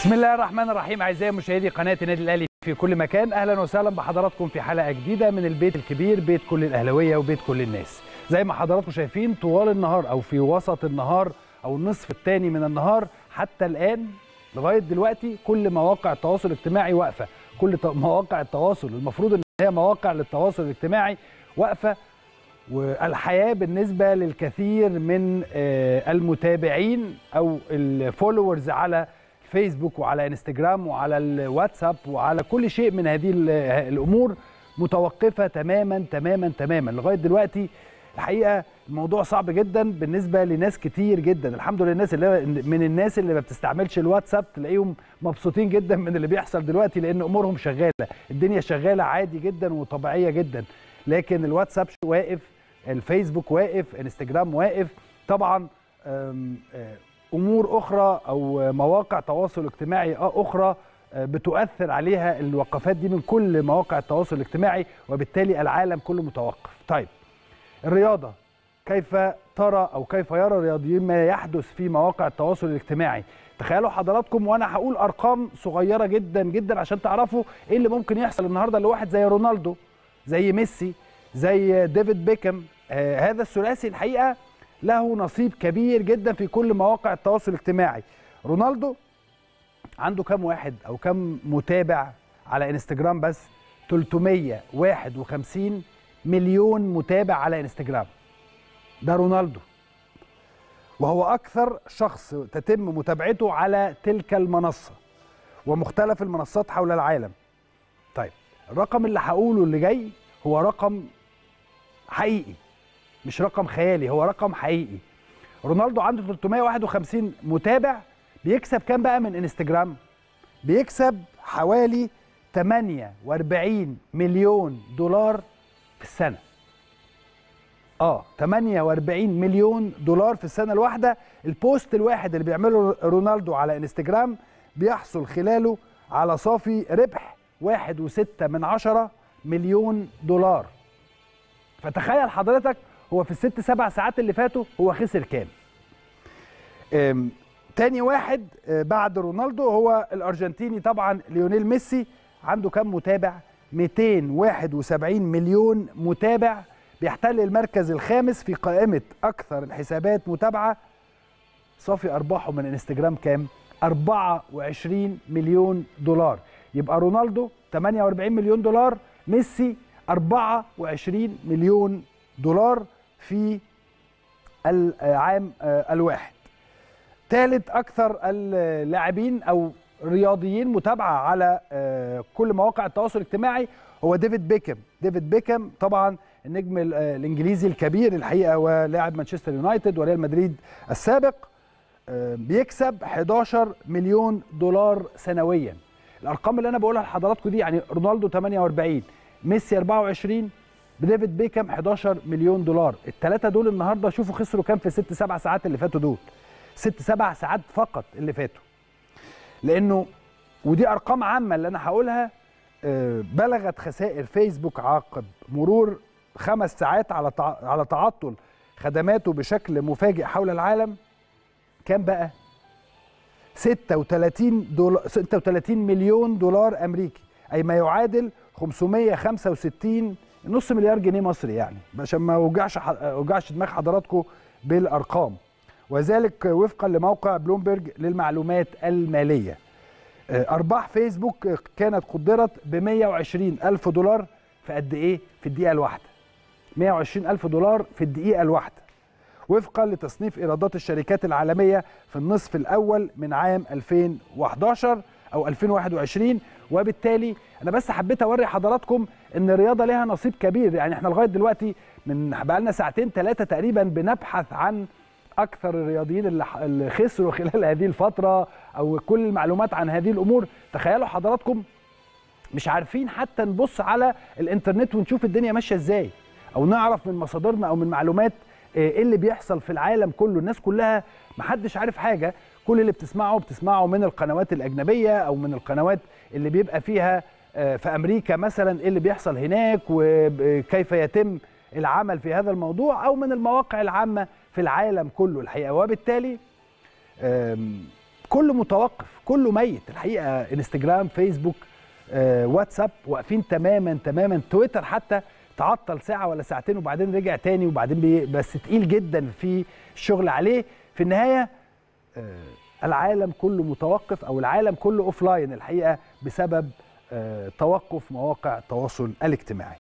بسم الله الرحمن الرحيم. اعزائي مشاهدي قناه النادي الاهلي في كل مكان، اهلا وسهلا بحضراتكم في حلقه جديده من البيت الكبير، بيت كل الاهلاويه وبيت كل الناس. زي ما حضراتكم شايفين طوال النهار او في وسط النهار او النصف الثاني من النهار حتى الان لغايه دلوقتي كل مواقع التواصل الاجتماعي واقفه، كل مواقع التواصل المفروض ان هي مواقع للتواصل الاجتماعي واقفه، والحياه بالنسبه للكثير من المتابعين او الفولورز على فيسبوك وعلى انستجرام وعلى الواتساب وعلى كل شيء من هذه الامور متوقفه تماما تماما تماما لغايه دلوقتي. الحقيقه الموضوع صعب جدا بالنسبه لناس كتير جدا. الحمد لله الناس اللي ما بتستعملش الواتساب تلاقيهم مبسوطين جدا من اللي بيحصل دلوقتي، لان امورهم شغاله، الدنيا شغاله عادي جدا وطبيعيه جدا. لكن الواتساب واقف، الفيسبوك واقف، انستجرام واقف، طبعا امور اخرى او مواقع تواصل اجتماعي اخرى بتؤثر عليها الوقفات دي من كل مواقع التواصل الاجتماعي، وبالتالي العالم كله متوقف. طيب الرياضه، كيف ترى او كيف يرى الرياضيين ما يحدث في مواقع التواصل الاجتماعي؟ تخيلوا حضراتكم، وانا هقول ارقام صغيره جدا جدا عشان تعرفوا ايه اللي ممكن يحصل النهارده لواحد زي رونالدو، زي ميسي، زي ديفيد بيكهام. هذا الثلاثي الحقيقه له نصيب كبير جدا في كل مواقع التواصل الاجتماعي. رونالدو عنده كم واحد او كم متابع على انستجرام؟ بس 351 مليون متابع على انستجرام. ده رونالدو، وهو اكثر شخص تتم متابعته على تلك المنصة ومختلف المنصات حول العالم. طيب الرقم اللي هقوله اللي جاي هو رقم حقيقي، مش رقم خيالي، هو رقم حقيقي. رونالدو عنده 351 متابع، بيكسب كام بقى من انستجرام؟ بيكسب حوالي 48 مليون دولار في السنة. 48 مليون دولار في السنة الواحدة. البوست الواحد اللي بيعمله رونالدو على انستجرام بيحصل خلاله على صافي ربح 1.6 مليون دولار. فتخيل حضرتك هو في الست سبع ساعات اللي فاتوا هو خسر كام؟ تاني واحد بعد رونالدو هو الارجنتيني طبعا ليونيل ميسي. عنده كام متابع؟ 271 مليون متابع، بيحتل المركز الخامس في قائمة أكثر الحسابات متابعة. صافي أرباحه من انستجرام كام؟ 24 مليون دولار. يبقى رونالدو 48 مليون دولار، ميسي 24 مليون دولار في العام الواحد. ثالث أكثر اللاعبين أو رياضيين متابعة على كل مواقع التواصل الاجتماعي هو ديفيد بيكهام. ديفيد بيكهام طبعا النجم الإنجليزي الكبير الحقيقة، ولاعب مانشستر يونايتد وريال مدريد السابق. بيكسب 11 مليون دولار سنويا. الأرقام اللي أنا بقولها لحضراتكم دي يعني رونالدو 48، ميسي 24، بديفيد بيكهام 11 مليون دولار. الثلاثة دول النهارده شوفوا خسروا كام في الست سبع ساعات اللي فاتوا دول. 6-7 ساعات فقط اللي فاتوا. لأنه ودي أرقام عامة اللي أنا هقولها. بلغت خسائر فيسبوك عقب مرور 5 ساعات على تعطل خدماته بشكل مفاجئ حول العالم كام بقى؟ 36 مليون دولار أمريكي، أي ما يعادل 565 نص مليار جنيه مصري، يعني عشان ما اوجعش دماغ حضراتكم بالارقام. وذلك وفقا لموقع بلومبرج للمعلومات الماليه. ارباح فيسبوك كانت قدرت ب 120 الف دولار في قد ايه؟ في الدقيقه الواحده. 120 الف دولار في الدقيقه الواحده، وفقا لتصنيف ايرادات الشركات العالميه في النصف الاول من عام 2011 او 2021. وبالتالي انا بس حبيت اوري حضراتكم ان الرياضه لها نصيب كبير. يعني احنا لغايه دلوقتي من بقالنا ساعتين ثلاثه تقريبا بنبحث عن اكثر الرياضيين اللي خسروا خلال هذه الفتره او كل المعلومات عن هذه الامور. تخيلوا حضراتكم مش عارفين حتى نبص على الانترنت ونشوف الدنيا ماشيه ازاي، او نعرف من مصادرنا او من معلومات ايه اللي بيحصل في العالم كله. الناس كلها محدش عارف حاجه، كل اللي بتسمعه من القنوات الاجنبيه او من القنوات اللي بيبقى فيها في امريكا مثلا ايه اللي بيحصل هناك وكيف يتم العمل في هذا الموضوع، او من المواقع العامه في العالم كله الحقيقه. وبالتالي كله متوقف، كله ميت الحقيقه. انستجرام، فيسبوك، واتساب واقفين تماما تماما. تويتر حتى تعطل ساعه ولا ساعتين وبعدين رجع تاني، وبعدين بس تقيل جدا في الشغل عليه. في النهايه العالم كله متوقف، او العالم كله اوف لاين الحقيقه، بسبب توقف مواقع التواصل الاجتماعي.